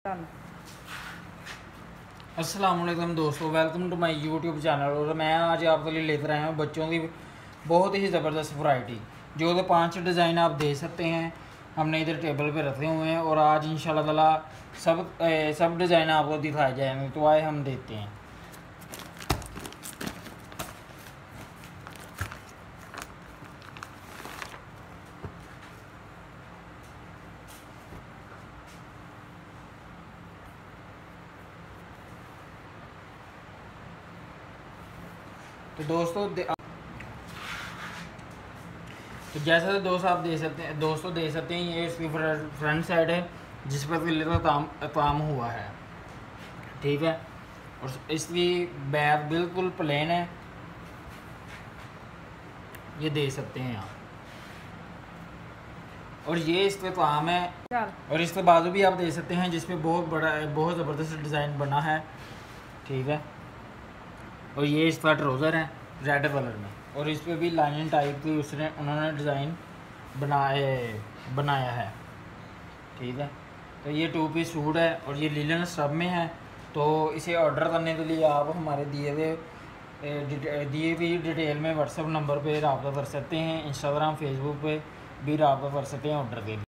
अस्सलाम वालेकुम दोस्तों, welcome to my YouTube channel. और मैं आज आपके लिए लेकर आया हूँ बच्चों की बहुत ही ज़बरदस्त वैरायटी। जो तो 5 डिज़ाइन आप दे सकते हैं, हमने इधर टेबल पे रखे हुए हैं। और आज इंशाल्लाह ताला सब डिज़ाइन आपको दिखाए जाएंगे। तो आए हम देखते हैं। तो जैसा तो दोस्त आप दे सकते हैं, ये इसकी फ्रंट साइड है जिस पर किले का काम हुआ है, ठीक है। और इसकी बैक बिल्कुल प्लेन है, ये दे सकते हैं आप। और ये इस पर काम है। और इस पर बाजू भी आप दे सकते हैं जिस पे बहुत ज़बरदस्त डिज़ाइन बना है, ठीक है। और ये इसका ट्राउज़र है रेड कलर में, और इस पर भी लाइन टाइप की उन्होंने डिज़ाइन बनाया है, ठीक है। तो ये 2 पीस सूट है और ये लिनन सब में है। तो इसे ऑर्डर करने के लिए आप हमारे दिए हुई डिटेल में व्हाट्सएप नंबर पे रब्ता कर सकते हैं। इंस्टाग्राम फेसबुक पे भी रब्ता कर सकते हैं ऑर्डर के लिए।